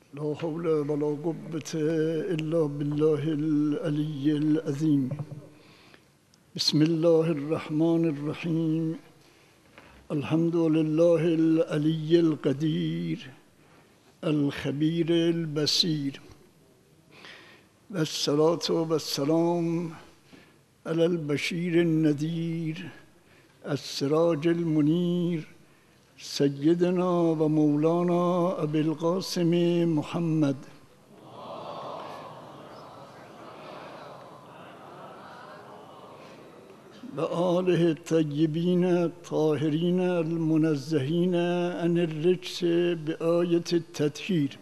لا حول ولا قوة إلا بالله العلي العظيم. بسم الله الرحمن الرحيم. الحمد لله العلي القدير الخبير البصير، والصلاة والسلام على البشير النذير السراج المنير سيدنا ومولانا أبي القاسم محمد وآله الطيبين الطاهرين المنزهين عن الرجس بآية التطهير،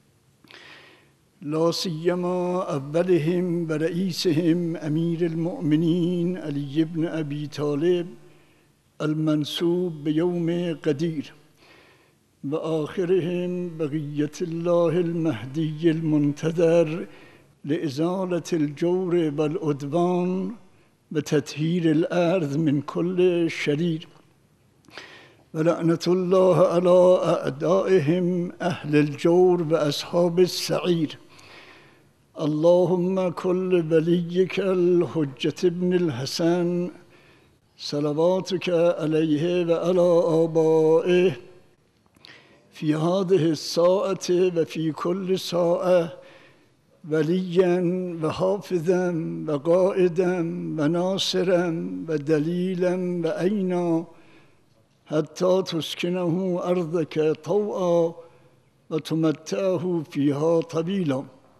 لا سيما أولهم ورئيسهم أمير المؤمنين علي بن أبي طالب المنسوب بيوم قدير، وآخرهم بقية الله المهدي المنتظر لإزالة الجور والعدوان وتطهير الأرض من كل شرير، ولعنة الله على أعدائهم أهل الجور وأصحاب السعير. اللهم كل وليك الحجة بن الحسن صلواتك عليه وعلى آبائه في هذه الساعة وفي كل ساعة وليا وحافظا وقائدا وناصرا ودليلا وعينا حتى تسكنه أرضك طوعا وتمتعه فيها طويلا،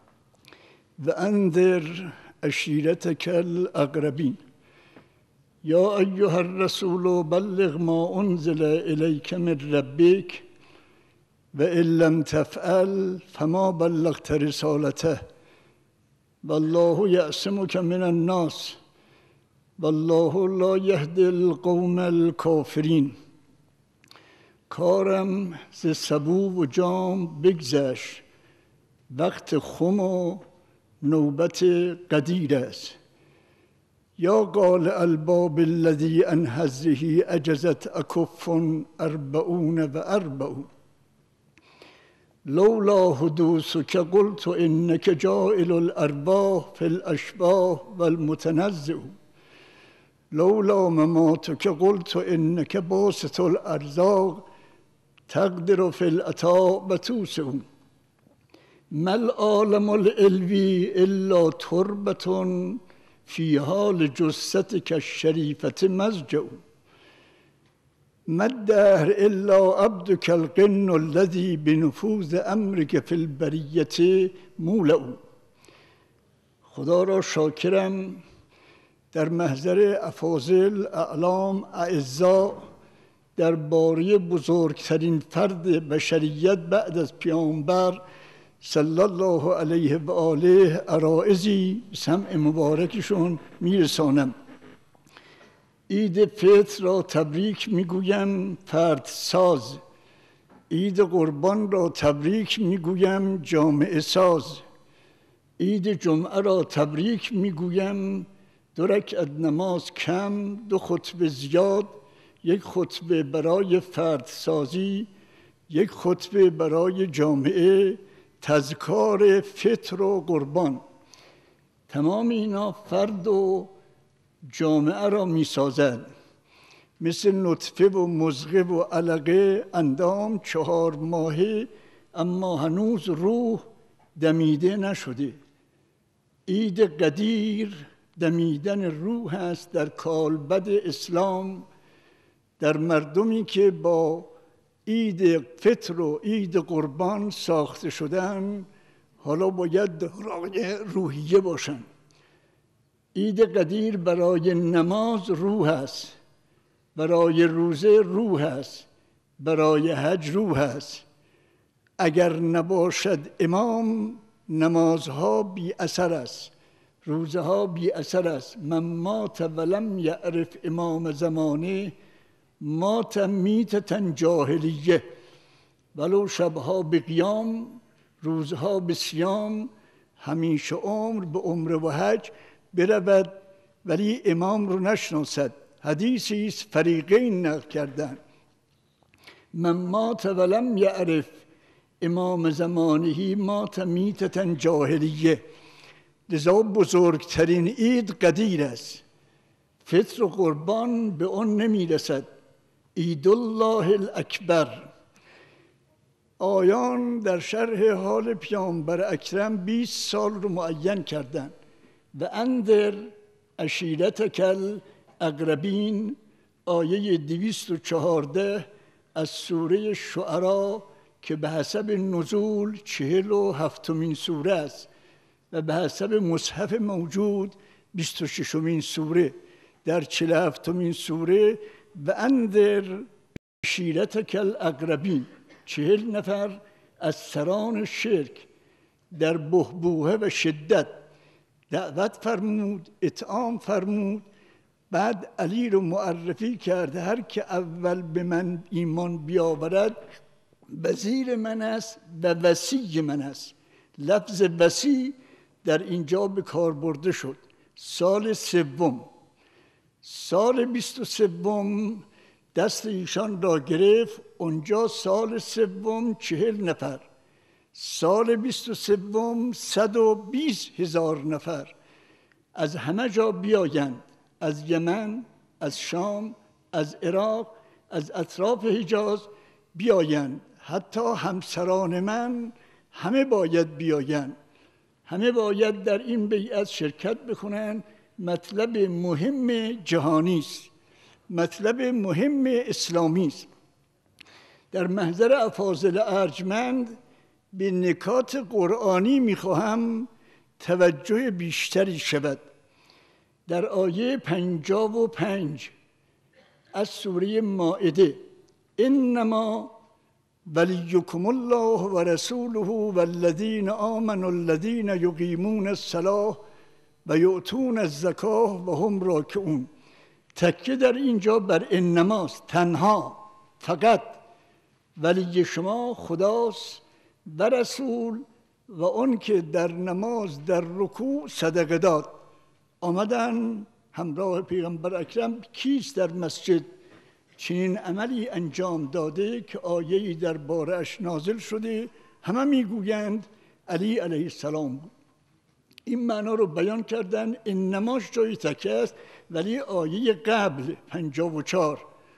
وأنذر عشيرتك الأقربين. يا أيها الرسول بلغ ما أنزل إليك من ربك وإن لم تفعل فما بلغت رسالته والله يعصمك من الناس والله لا يهدي القوم الكافرين. کارم ز سبو و جام بگذشت، وقت خم و نوبت قدیر است. یا قال الباب الذي عن حظه عجزت أكف 44 لولا حدوثك قلت إنك جائل الأرواح في الأشباه والمتنزع، لولا مماتك قلت إنك باسط الأرزاق تقدر في العطاء وتوسع. ما العالم العلوي إلا تربة في حال جثتك الشريفة مزجع، ما الدهر إلا عبدك القن الذي بنفوذ أمرك في البریة مولع. خدا را شاکرم در محضر افاضل اعلام اعزا درباره بزرگترین فرد بشریت بعد از پیامبر صلی الله علیه و آله عرائضی سمع مبارکشون میرسانم. عید فطر را تبریک میگویم فرد ساز، عید قربان را تبریک میگویم جامعه ساز، عید جمعه را تبریک میگویم 2 رکعت نماز کم، 2 خطبه زیاد، 1 خطبه برای فرد سازی، 1 خطبه برای جامعه، تذکار فطر و قربان. تمام اینا فرد و جامعه را می سازد. مثل نطفه و مضغه و علقه اندام 4 ماهه، اما هنوز روح دمیده نشده. عید قدیر دمیدن روح است در کالبد اسلام، در مردمی که با عید فطر و عید قربان ساخته شدن حالا باید دارای روحیه باشن. عید قدیر برای نماز روح است، برای روزه روح است، برای حج روح است. اگر نباشد امام نمازها بی اثر است، روزه ها بی اثر است. من مات ولم یعرف امام زمانه مات میتة جاهلیه. ولو شبها به قیام، روزها به صیام، همیشه عمر به عمره و حج برود ولی امام رو نشناسد. حدیثی است فریقین نقل کردن. من مات ولم یعرف امام زمانهی مات میتة جاهلیه. لذا بزرگترین عید قدیر است، فطر و قربان به آن نمیرسد. عید الله الاکبر. آیان در شرح حال پیامبر اکرم 20 سال رو معین کردند. و انذر عشیرتک الاقربین، آیه 214 از سوره شعرا که به حسب نزول 47مین سوره است و به حسب مصحف موجود 26مین سوره. در 47مین سوره و انذر عشیرتک الاقربین، 40 نفر از سران شرک در بحبوحه و شدت دعوت فرمود، اطعام فرمود. بعد علی رو معرفی کرده هر که اول به من ایمان بیاورد وزیر من است و وصی من است. لفظ وصی در اینجا به کار برده شد. سال سوم، سال 23 دست ایشان را گرفت. اونجا سال سوم 40 نفر، سال 23 120,000 نفر از همه جا بیایند، از یمن، از شام، از عراق، از اطراف حجاز بیایند. حتی همسران من همه باید بیایند، همه باید در این بیعت شرکت بکنند. مطلب مهم جهانی است، مطلب مهم اسلامی است. در محضر افاضل ارجمند به نکات قرآنی میخواهم توجه بیشتری شود. در آیه 55 از سوره مائده انما ولیکم الله و رسوله والذین آمنوا الذین یقیمون الصلاة و یؤتون الزکاة و هم راکعون. تکیه در اینجا بر انماست، تنها، فقط. ولی شما خداست و رسول و اون که در نماز در رکوع صدقه داد. آمدن همراه پیغمبر اکرم. کیست در مسجد چنین عملی انجام داده که آیه‌ای در بارش نازل شده؟ همه میگویند علی علیه السلام بود. این معنا رو بیان کردن. انماش جای تکیه است، ولی آیه قبل 54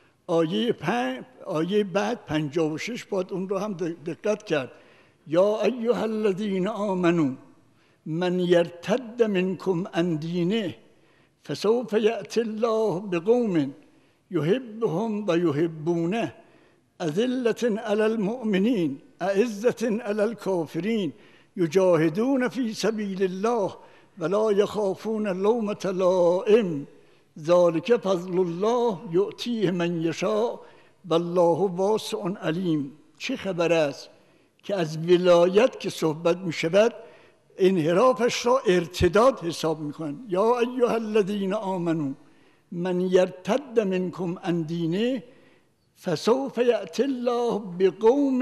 آیه بعد 56 باید اون رو هم دقت کرد. یا ایها الذین آمنوا من یرتد منکم عن دینه فسوف یأتی الله بقوم یحبهم و یحبونه اذلة علی المؤمنین اعزة علی الکافرین یجاهدون فی سبیل الله ولا یخافون لومة لائم ذلک فضل الله یؤتیه من یشاء والله واسع علیم. چه خبر است که از ولایت که صحبت می شود انحرافش را ارتداد حساب می کنند. یا ایها الذین آمنوا من یرتد منکم عن دینه فسوف یأتی الله بقوم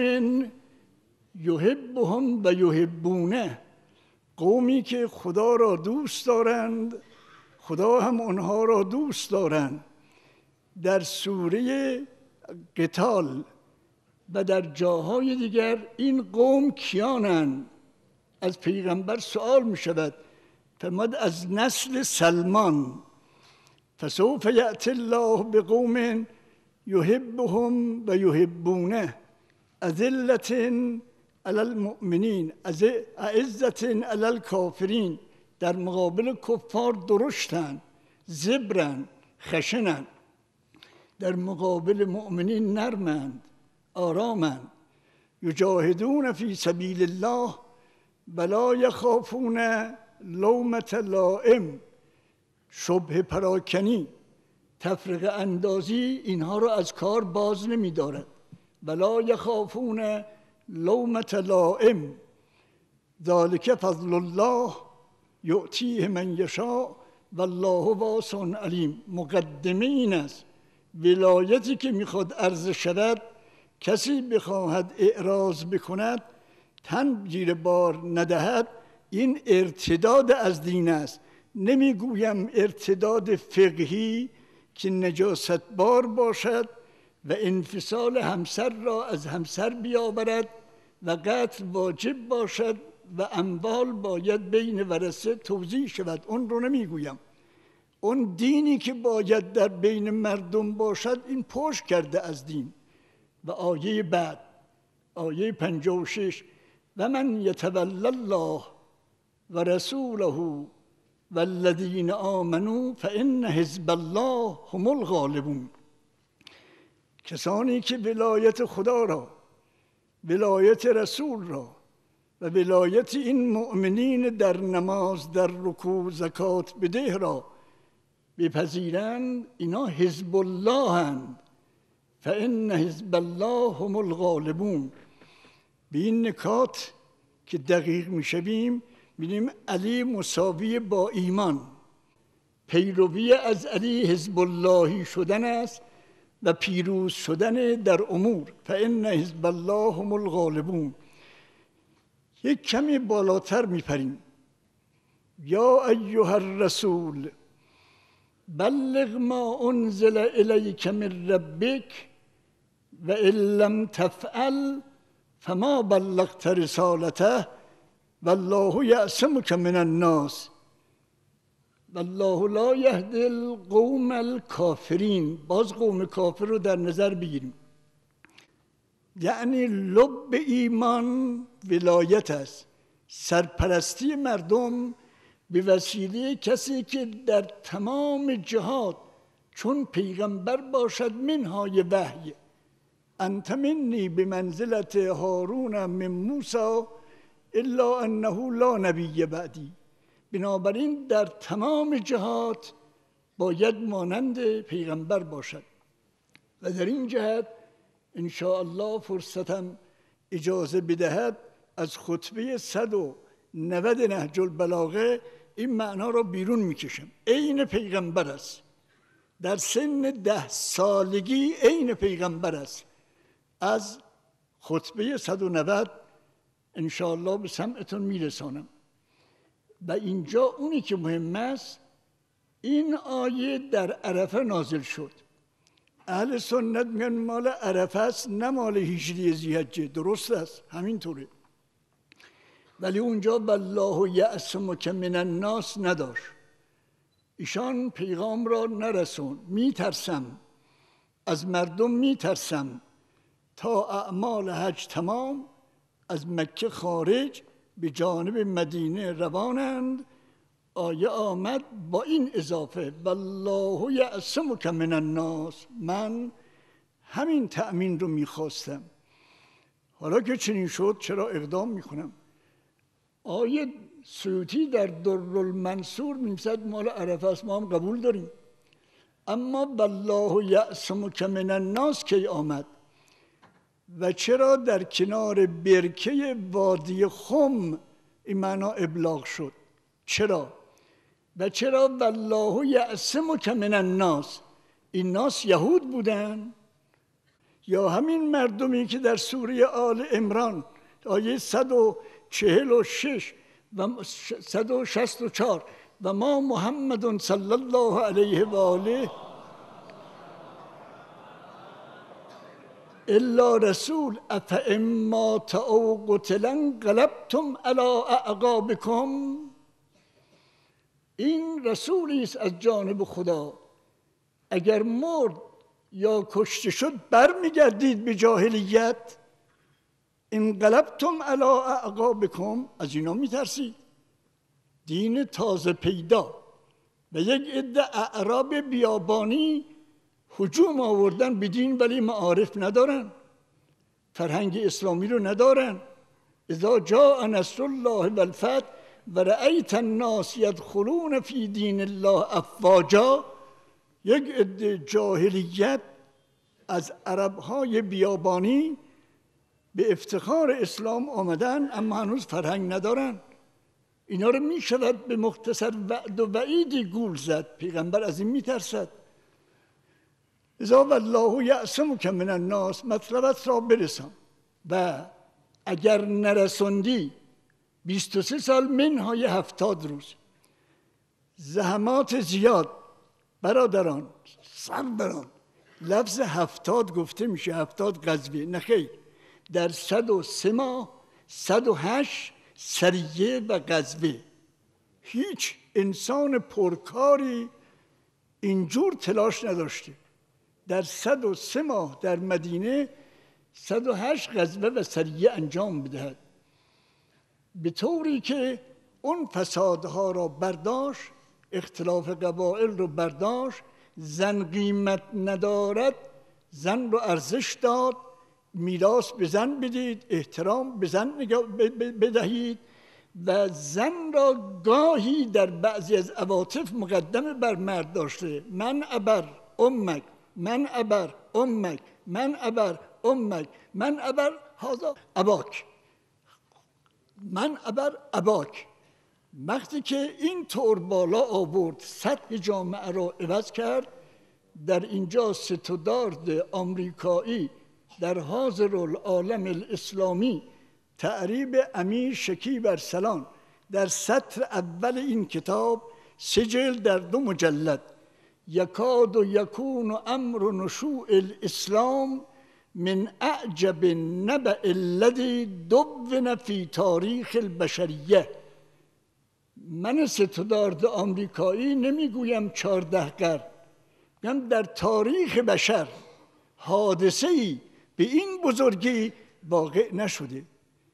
یحبهم و یحبونه. قومی که خدا را دوست دارند، خدا هم آنها را دوست دارند. در سوره قتال و در جاهای دیگر این قوم کیانند؟ از پیغمبر سوال می شود. فرمود از نسل سلمان. فسوف یأتی الله بقوم یحبهم و یحبونه اذلة علی المؤمنین اعزة علی الکافرین. در مقابل کفار درشتند، زبرند، خشنند. در مقابل مؤمنین نرمند، آرامند. یجاهدون فی سبیل الله ولا یخافون لومة لائم. شبه پراکنی، تفرقه اندازی اینها را از کار باز نمی دارد. ولا یخافون لومة لائم ذلک فضل الله یؤتیه من یشاء والله واسع علیم. مقدمه این است. ولایتی که میخواد عرضه شود، کسی بخواهد اعراض بکند، تن زیر بار ندهد، این ارتداد از دین است. نمیگویم ارتداد فقهی که نجاست بار باشد و انفصال همسر را از همسر بیاورد و قتل واجب باشد و اموال باید بین ورثه توزیع شود. اون رو نمیگویم. اون دینی که باید در بین مردم باشد این پشت کرده از دین. و آیه بعد، آیه 56: و من یتولی الله و رسوله والذین آمنوا فان حزب الله هم الغالبون. کسانی که ولایت خدا را، ولایت رسول را و ولایت این مؤمنین در نماز، در رکوع، زکات بده را بپذیرند، اینا حزب الله هستند. فان حزب الله هم الغالبون. به این نکات که دقیق میشویم می‌بینیم علی مساوی با ایمان. پیروی از علی حزب اللهی شدن است و پیروز شدن در امور. فان حزب الله هم الغالبون. یک کمی بالاتر میپریم. یا ایها الرسول بلغ ما انزل الیک من ربک و ان لم تفعل فما بلغت رسالته والله یعصمک من الناس والله لا یهدی القوم الکافرین. باز قوم کافر رو در نظر بگیریم. یعنی لب ایمان ولایت است، سرپرستی مردم به وسیله کسی که در تمام جهات چون پیغمبر باشد منهای وحی. انت منی بمنزلت هارون من موسی الا انه لا نبی بعدی. بنابراین در تمام جهات باید مانند پیغمبر باشد. و در این جهت ان شاء الله فرصتم اجازه بدهد از خطبه 190 نهج البلاغه این معنا را بیرون میکشم. عین پیغمبر است، در سن 10 سالگی عین پیغمبر است. از خطبه 190 ان شاء الله به سمعتون میرسانم. و اینجا اونی که مهم است، این آیه در عرفه نازل شد. اهل سنت میگن مال عرفه است نه مال 18 ذی‌حجه. درست است، همینطوره. ولی اونجا والله یعصمک من الناس نداشت. ایشان پیغام را نرسون. میترسم از مردم، میترسم تا اعمال حج تمام از مکه خارج به جانب مدینه روانند. آیه آمد با این اضافه والله یعصمک من الناس. من همین تأمین رو میخواستم. حالا که چنین شد چرا اقدام میکنم؟ آیه سیوطی در درالمنصور می‌نویسد مال عرفه است، ما هم قبول داریم. اما والله یعصمک من الناس کی آمد؟ و چرا در کنار برکه وادی خم این معنا ابلاغ شد؟ چرا؟ و چرا والله یعصمک من الناس؟ این ناس یهود بودن یا همین مردمی که در سوره آل عمران آیه 146 و 164 و ما محمد صلی الله علیه و آله الا رسول افئن مات او قتل انقلبتم علی اعقابکم. این رسولی است از جانب خدا، اگر مرد یا کشته شد برمیگردید به جاهلیت. انقلبتم علی اعقابکم، از اینا میترسید. دین تازه پیدا و یک عده اعراب بیابانی هجوم آوردن به دین، ولی معارف ندارن، فرهنگ اسلامی رو ندارن. اذا جاء نصر الله والفتح و رأیت الناس یدخلون فی دین الله افواجا. یک عده جاهلیت از عربهای بیابانی به افتخار اسلام آمدن، اما هنوز فرهنگ ندارن. اینا رو می شود به مختصر وعد و وعیدی گول زد. پیغمبر از این می ترسد. اذا والله یعصمک من الناس، مطلبت را برسان. و اگر نرسوندی 23 سال منهای 70 روز زحمات زیاد. برادران، سروران، لفظ 70 گفته میشه 70 غزوه، نه خیر. در 103 ماه 108 سریه و غزوه. هیچ انسان پرکاری اینجور تلاش نداشته. در 103 ماه در مدینه 108 غزوه و سریه انجام بدهد، به طوری که اون فسادها را برداشت، اختلاف قبایل رو برداشت، زن قیمت ندارد، زن رو ارزش داد، میراث به زن بدید، احترام به زن بدهید و زن را گاهی در بعضی از عواطف مقدمه بر مرد داشته. من ابر امک، من ابر امک، من ابر امک، من ابر هذا اباک، من ابر اباک. وقتی که این طور بالا آورد، سطح جامعه را عوض کرد، در اینجا ستودارد آمریکایی در حاضر العالم الاسلامی تعریب امیر شکیب ارسلان در سطر اول این کتاب، 3 جلد در 2 مجلد، یکاد و یکون امر نشوء الاسلام من اعجب النبأ الذی دون فی تاریخ البشریه. من ستودارد آمریکایی نمیگویم 14 قرن، میگم در تاریخ بشر حادثه‌ای به این بزرگی واقع نشده.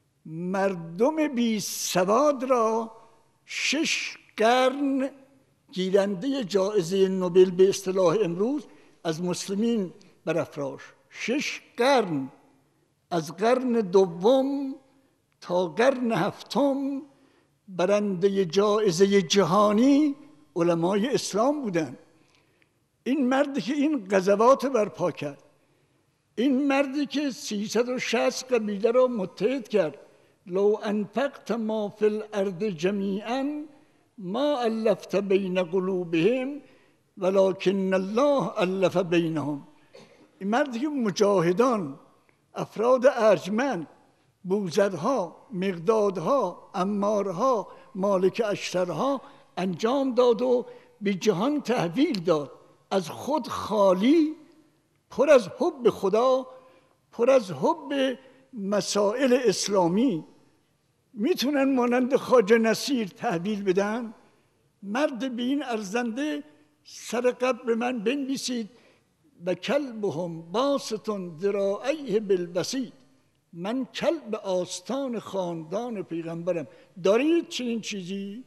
مردم بی سواد را 6 قرن گیرنده جایزه نوبل به اصطلاح امروز از مسلمین برافراشت. 6 قرن، از قرن دوم تا قرن هفتم برنده جایزه جهانی علمای اسلام بودند. این مردی که این غزوات برپا کرد، این مردی که 360 قبیله را متحد کرد، لو انفقت ما فی الارض جمیعا ما الفت بین قلوبهم ولکن الله الف بینهم. این مردی که مجاهدان، افراد ارجمند، بوزدها، مقدادها، عمارها، مالک اشترها انجام داد و به جهان تحویل داد. از خود خالی، پر از حب خدا، پر از حب مسائل اسلامی، میتونن مانند خواجه نصیر تحویل بدن؟ مرد به این ارزنده سر قبر من بنویسید و کلبهم باسط ذراعیه بالوسید. من کلب آستان خاندان پیغمبرم. دارید چنین چیزی؟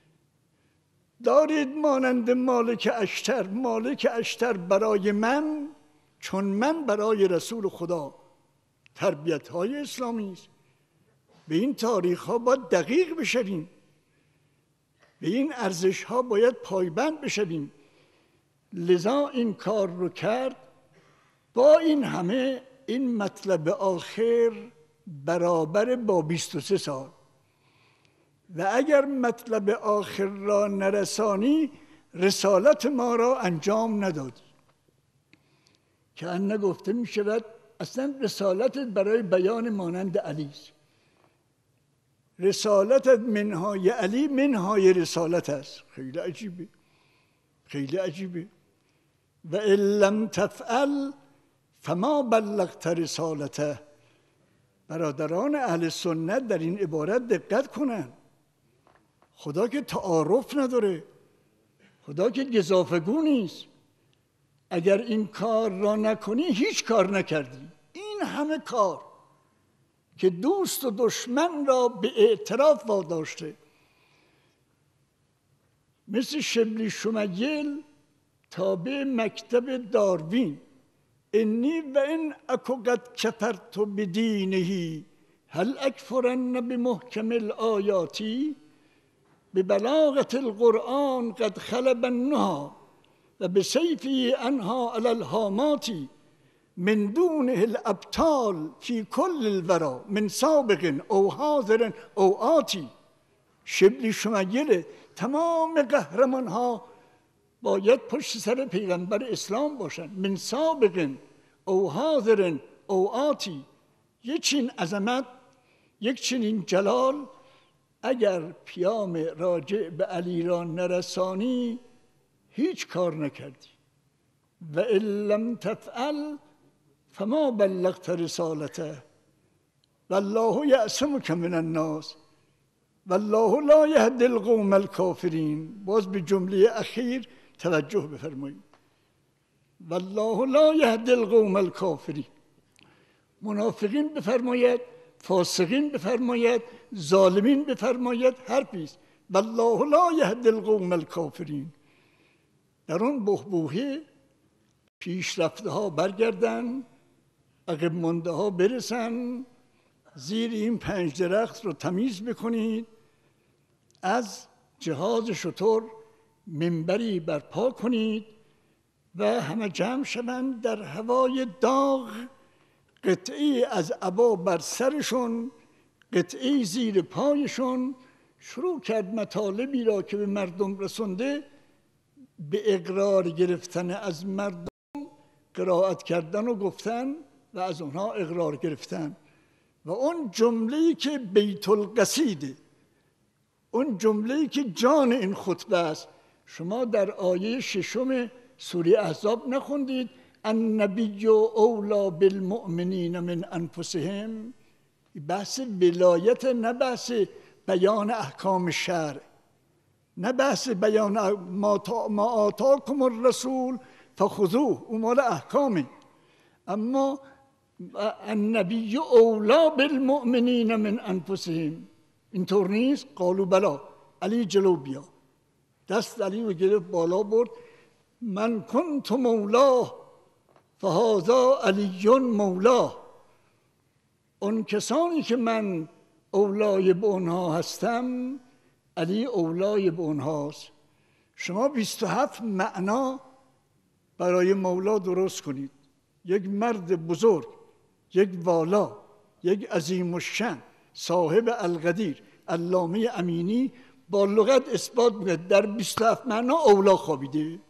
دارید مانند مالک اشتر؟ مالک اشتر برای من، چون من برای رسول خدا. تربیت های اسلامی است. به این تاریخ ها باید دقیق بشویم، به این ارزش ها باید پایبند بشویم. لذا این کار رو کرد. با این همه این مطلب آخر برابر با 23 سال و اگر مطلب آخر را نرسانی رسالت ما را انجام ندادی. که ان گفته می شود اصلا رسالتت برای بیان مانند علی است. رسالتت منهای علی منهای رسالت است. خیلی عجیبه، خیلی عجیبه. و ان لم تفعل فما بلغت رسالته. برادران اهل سنت در این عبارت دقت کنند. خدا که تعارف نداره، خدا که گزافگو نیست. اگر این کار را نکنی هیچ کار نکردی. این همه کار که دوست و دشمن را به اعتراف واداشته، مثل شبلی شمیل تابع مکتب داروین، انی و ان اکو قد کفرت بدینه هل اکفرن بمحکم الآیاتی ببلاغت القرآن قد خلب النها و بسیفی انها علی الهاماتی من دونه الابطال فی کل الورا من سابق او حاضر او آتی. شبلی شمیل تمام قهرمان ها باید پشت سر پیغمبر اسلام باشند. من سابق او حاضر او آتی. یک چنین عظمت، یک چنین جلال اگر پیام راجع به علی را نرسانی هیچ کار نکردی. و ان لم تفعل فما بلغت رسالته. والله یعصمک من الناس والله لا یهدی القوم الکافرین. باز به جمله اخیر توجه بفرمایید. والله لا یهدی القوم الکافرین. منافقین بفرماید، فاسقین بفرماید، ظالمین بفرماید، حرفی است. والله لا یهدی القوم الکافرین. در اون بحبوحه پیشرفته ها برگردن، عقب مانده ها برسن، زیر این 5 درخت رو تمیز بکنید، از جهاز شتر منبری برپا کنید و همه جمع شوند در هوای داغ، قطعی از عبا بر سرشون، قطعی زیر پایشون. شروع کرد مطالبی را که به مردم رسونده به اقرار گرفتن از مردم، قرائت کردن و گفتن و از اونها اقرار گرفتن. و اون جمله‌ای که بیت القصیده، اون جمله‌ای که جان این خطبه است، شما در آیه 6 سوره احزاب نخوندید النبی اولی بالمؤمنین من انفسهم؟ بحث ولایت، نه بحث بیان احکام شرع، نه بحث بیان ما آتاکم الرسول فخذوه، اون مال احکامه. اما النبی اولی بالمؤمنین من انفسهم اینطور نیست؟ قالوا بلا. علی جلو بیا، دست علی رو گرفت بالا برد، من کنت مولاه فهذا علی مولاه. اون کسانی که من اولای به اونها هستم، علی اولای به اونهاست. شما 27 معنا برای مولا درست کنید. یک مرد بزرگ، یک والا، یک عظیم الشأن، صاحب القدیر، علامه امینی با لغت اثبات می‌کند در 27 معنا اولا خوابیده.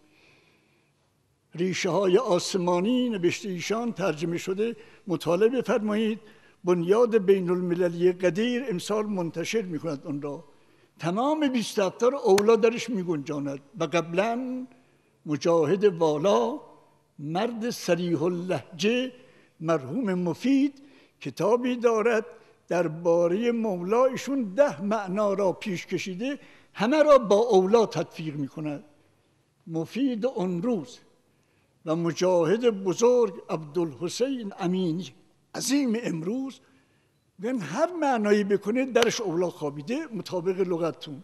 ریشه های آسمانی نوشته ایشان ترجمه شده، مطالعه بفرمایید. بنیاد بین المللی قدیر امسال منتشر می‌کند اون را. تمام 27 را اولا درش می‌گنجاند. و قبلا مجاهد والا، مرد صریح اللهجه، مرحوم مفید، کتابی دارد درباره مولا. ایشون 10 معنا را پیش کشیده، همه را با اولا تطبیق می‌کند. مفید اون روز و مجاهد بزرگ عبدالحسین امینی عظیم امروز، بگن هر معنایی بکنه درش اولا خوابیده مطابق لغتتون.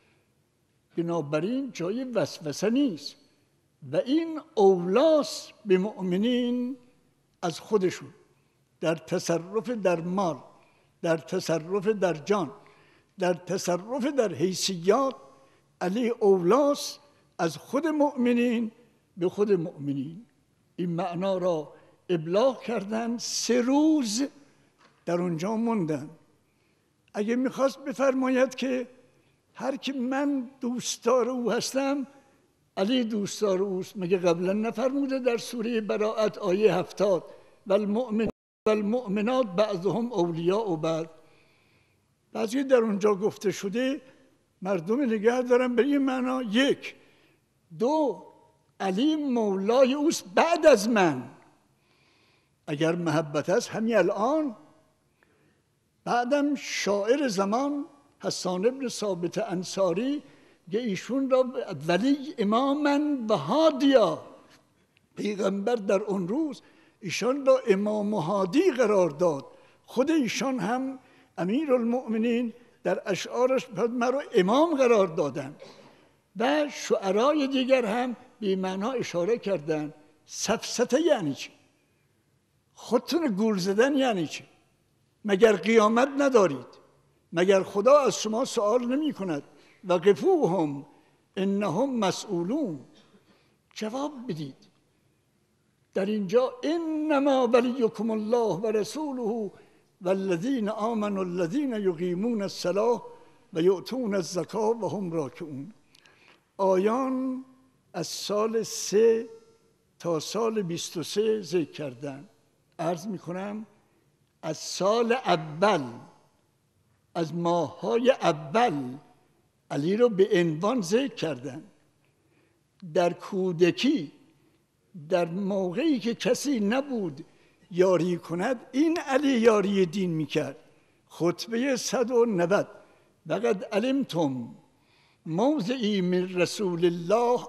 بنابراین جای وسوسه نیست و این اولاست به مؤمنین از خودشون، در تصرف در مال، در تصرف در جان، در تصرف در حیثیات. علی اولاست از خود مؤمنین به خود مؤمنین. این معنا را ابلاغ کردن، 3 روز در اونجا موندن. اگه میخواست بفرماید که هر کی من دوستدار او هستم، علی دوستدار اوست، مگه قبلا نفرموده در سوره براءت آیه 70 والمؤمنات بعضهم اولیاء بعض؟ بعضی در اونجا گفته شده مردم نگه دارن به این معنا. 1 2 علی مولای اوست بعد از من. اگر محبت است همین الان. بعدم شاعر زمان حسان ابن ثابت انصاری که ایشون را ولی امامن و هادیا، پیغمبر در اون روز ایشان را امام و هادی قرار داد. خود ایشان هم امیرالمؤمنین در اشعارش مرا امام قرار دادن و شعرای دیگر هم به معنا اشاره کردن. سفسطه یعنی چی؟ خودتون گول زدن یعنی چی؟ مگر قیامت ندارید؟ مگر خدا از شما سوال نمی کند وقفوهم انهم مسئولون؟ جواب بدید. در اینجا انما ولیکم الله و رسوله والذین آمنوا الذین یقیمون الصلاة و یؤتون الزکاة و هم راکعون. آیان از سال 3 تا سال 23 ذکر کردن. عرض میکنم از سال اول، از ماه‌های اول علی رو به عنوان ذکر کردن. در کودکی، در موقعی که کسی نبود یاری کند این علی یاری دین میکرد. خطبه 190 لقد علمتم موضعی من رسول الله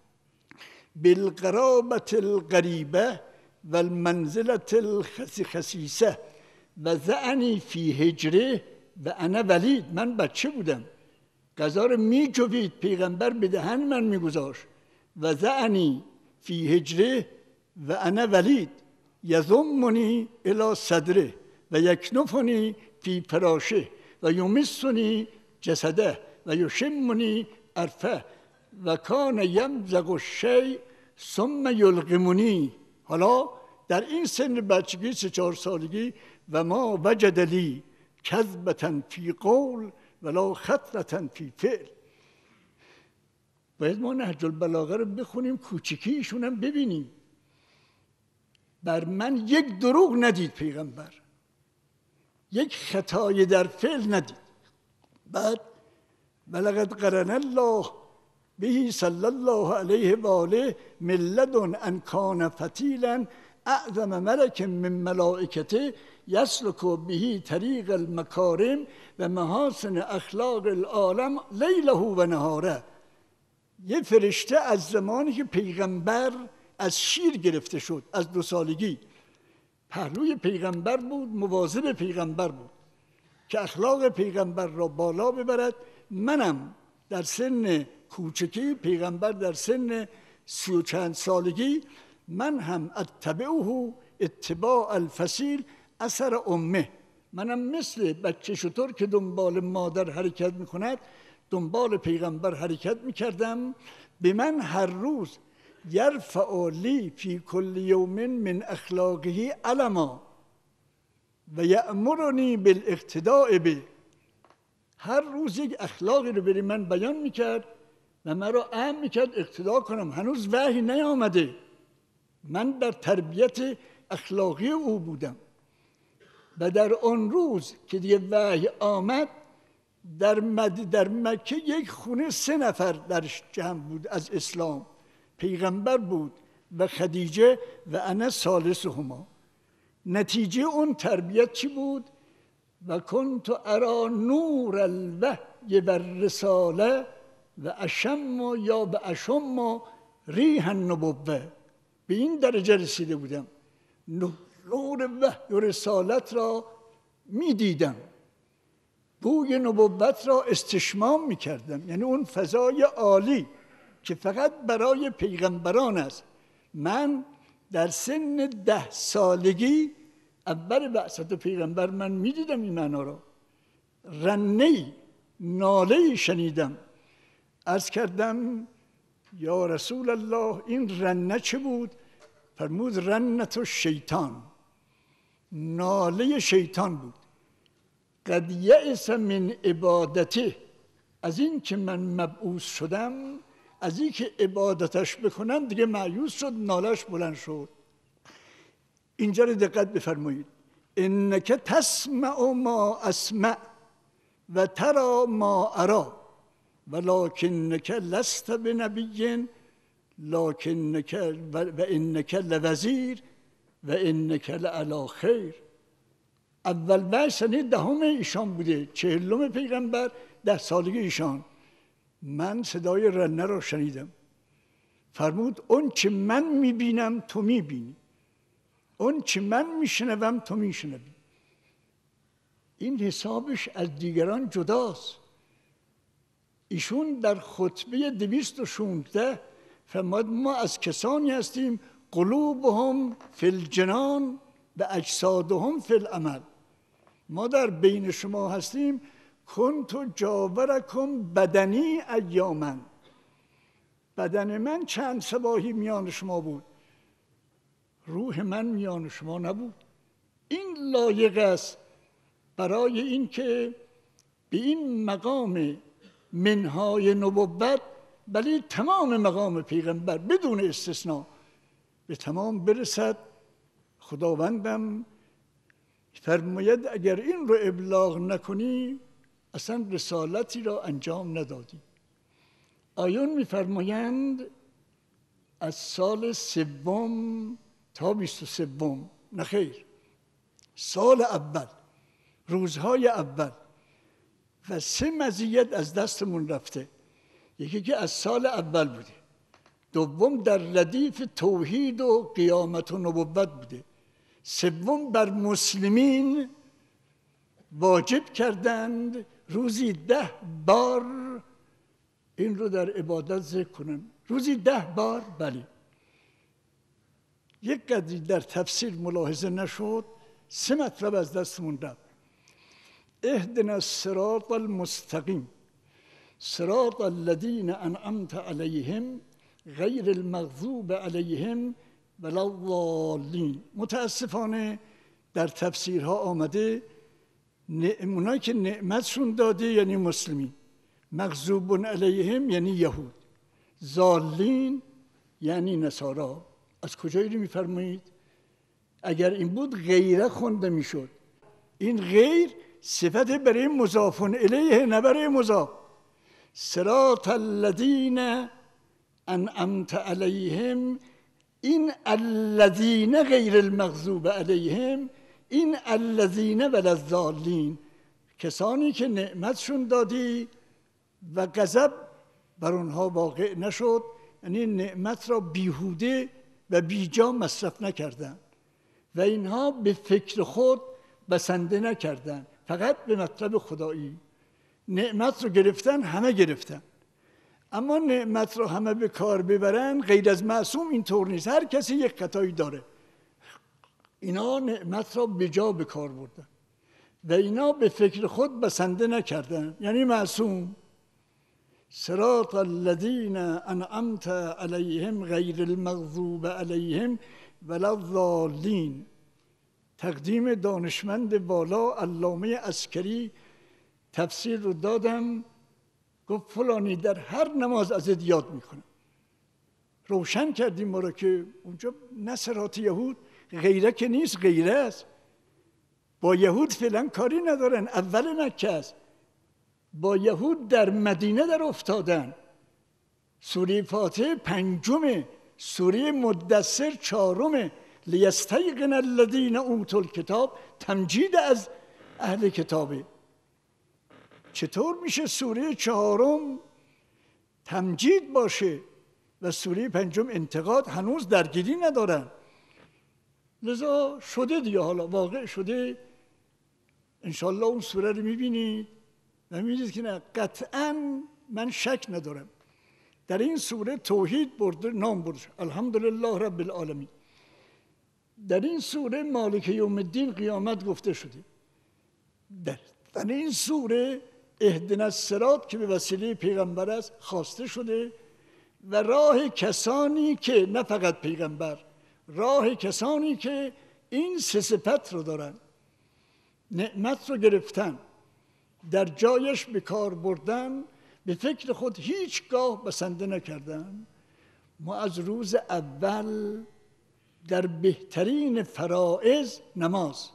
بالقرابة القریبه و المنزلة الخسیسه و زعنی فی هجره و انا ولید. من بچه بودم، غذا رو میجوید پیغمبر به دهن من میگذاشت. و زعنی فی هجره و انا ولید یضمنی الی صدره و یکنفنی فی فراشه و یمسنی جسده و یشمنی عرفه و کان یمزق الشیء ثم یلقمنی. حالا در این سن بچگی 3-4 سالگی و ما وجد لی کذبة فی قول ولا خطرة فی فعل. باید ما نهج البلاغه رو بخونیم، کوچیکیشون هم ببینیم. بر من یک دروغ ندید پیغمبر، یک خطای در فعل ندید. بعد ولقد قرن الله به صلی الله علیه و آله من لدن ان کان فتیلا اعظم ملک من ملائکته یسلک به طریق المکارم و محاسن اخلاق العالم لیله و نهاره. یه فرشته از زمانی که پیغمبر از شیر گرفته شد، از 2 سالگی پهلوی پیغمبر بود، مواظب پیغمبر بود که اخلاق پیغمبر را بالا ببرد. منم در سن کوچکی، پیغمبر در سن 30 و چند سالگی، من هم اتبعه اتباع الفصیل اثر امه. منم مثل بچه شتر که دنبال مادر حرکت میکند دنبال پیغمبر حرکت میکردم. به من هر روز یرفع لی فی کل یوم من اخلاقه علما و یأمرنی بالاقتداء به. هر روز یک اخلاقی رو برای من بیان میکرد و من رو امر میکرد اقتدا کنم. هنوز وحی نیامده، من در تربیت اخلاقی او بودم. و در آن روز که دیگه وحی آمد، در مکه یک خونه 3 نفر درش جمع بود از اسلام. پیغمبر بود و خدیجه و انا ثالثهما. نتیجه اون تربیت چی بود؟ و کنت ارا نور الوحی و الرساله و اشم یا به اشم ریح النبوه. به این درجه رسیده بودم، نور وحی و رسالت را می دیدم، بوی نبوت را استشمام می کردم. یعنی اون فضای عالی که فقط برای پیغمبران است. من در سن 10 سالگی اول بعثت پیغمبر من می دیدم این معنا را. رنه‌ای، ناله‌ای شنیدم. عرض کردم یا رسول الله این رنه چه بود؟ فرمود رنت الشیطان، ناله شیطان بود. قد یئس من عبادته، از این که من مبعوث شدم، از این که عبادتش بکنم دیگه مایوس شد، نالش بلند شد. اینجا رو دقت بفرمایید. انک تسمع ما اسمع و ترى ما ارى ولکنک لست بنبی لکنک و انک لوزیر و انک لعلی خیر. اول وحی سنه 10 ایشان بوده، 40 پیغمبر، 10 سالگی ایشان. من صدای رنه را شنیدم. فرمود اون چه من میبینم تو میبینی، اون چه من میشنوم تو میشنوی. این حسابش از دیگران جداست. ایشون در خطبه 216 فرمود ما از کسانی هستیم قلوبهم فی الجنان و اجسادهم فی العمل. ما در بین شما هستیم کنت جاورکم بدنی ایاما. بدن من چند صباحی میان شما بود، روح من میان شما نبود. این لایق است برای اینکه به این مقام منهای نبوت، بلی تمام مقام پیغمبر بدون استثناء به تمام برسد. خداوندم فرماید اگر این رو ابلاغ نکنی اصلا رسالتی را انجام ندادی. آیون میفرمایند از سال 3 تا 23 نه خیر، سال اول، روزهای اول و 3 مزیت از دستمون رفته. یکی که از سال اول بوده، دوم در ردیف توحید و قیامت و نبوت بوده، سوم بر مسلمین واجب کردند روزی 10 بار این رو در عبادت ذکر کنن. روزی 10 بار. بله، یک قدری در تفسیر ملاحظه نشد، 3 مطلب از دستمون رفت. اهدنا الصراط المستقیم صراط الذین انعمت علیهم غیر المغضوب علیهم ولا الضالین. متاسفانه در تفسیرها آمده اونایی که نعمتشون داده یعنی مسلمین، مغضوب علیهم یعنی یهود، ضالین یعنی نصارا. از کجایی رو میفرمایید؟ اگر این بود غیره خونده میشد. این غیر صفت برای مضاف الیه نه برای مضاف. صراط الذین انعمت علیهم، این الذین غیر المغضوب علیهم، این الذین ولا الضالین، کسانی که نعمتشون دادی و غضب بر اونها واقع نشد، یعنی نعمت را بیهوده و بیجا مصرف نکردن و اینها به فکر خود بسنده نکردن، فقط به مطلب خدایی نعمت رو گرفتن. همه گرفتن، اما نعمت رو همه به کار ببرن غیر از معصوم اینطور نیست. هر کسی یک خطایی داره. اینا نعمت را به جا به کار بردن و اینا به فکر خود بسنده نکردن، یعنی معصوم. صراط الذین انعمت علیهم غیر المغضوب علیهم ولا الضالین. تقدیم دانشمند بالا علامه عسکری تفسیر رو دادم، گفت فلانی در هر نماز ازت یاد میکنم. روشن کردیم ما را که اونجا نه صراط یهود، غیره که نیست، غیره است. با یهود فعلا کاری ندارن، اول مکه است. با یهود در مدینه در افتادن. سوره فاتحه 5، سوره مدثر 4، لیستیقن الذین اوتوا الکتاب تمجید از اهل کتابه. چطور میشه سوره 4 تمجید باشه و سوره 5 انتقاد؟ هنوز درگیری ندارن. لذا شده دیگه، حالا واقع شده. انشالله اون سوره رو میبینید و میبینید که نه، قطعا من شک ندارم در این سوره توحید برده، نام برده، الحمدلله رب العالمین. در این سوره مالک یوم الدین قیامت گفته شده. در این سوره اهدنا الصراط که به وسیله پیغمبر است خواسته شده و راه کسانی که، نه فقط پیغمبر، راه کسانی که این 3 صفت رو دارن، نعمت رو گرفتن، در جایش به کار بردن، به فکر خود هیچگاه بسنده نکردن. ما از روز اول در بهترین فرائض نماز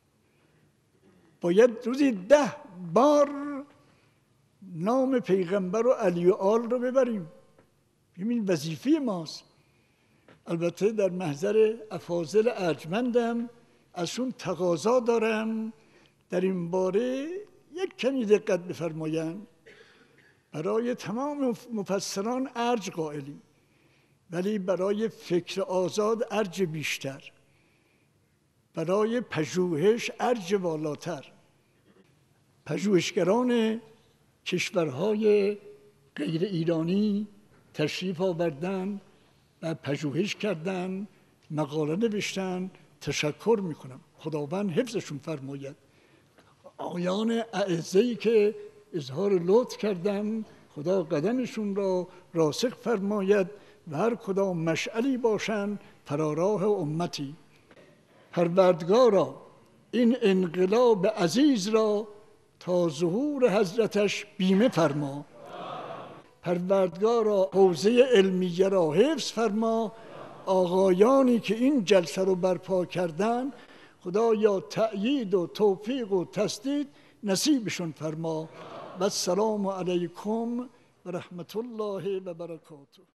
باید روزی 10 بار نام پیغمبر و علی و آل رو ببریم. این وظیفه ماست. البته در محضر افاضل ارجمندم، ازشون تقاضا دارم در این باره یک کمی دقت بفرمایند. برای تمام مفسران ارج قائلیم، ولی برای فکر آزاد ارج بیشتر، برای پژوهش ارج والاتر. پژوهشگران کشورهای غیر ایرانی تشریف آوردن و پژوهش کردن، مقاله نوشتن. تشکر میکنم، خداوند حفظشون فرماید. آیان اعزه‌ای که اظهار لطف کردن، خدا قدمشون را راسخ فرماید و هر کدام مشعلی باشند فراراه امتی. پروردگارا این انقلاب عزیز را تا ظهور حضرتش بیمه فرما. پروردگارا حوزه علمیه را حفظ فرما. آقایانی که این جلسه رو برپا کردن، خدایا تأیید و توفیق و تسدید نصیبشون فرما. و السلام علیکم و رحمت الله و برکاته.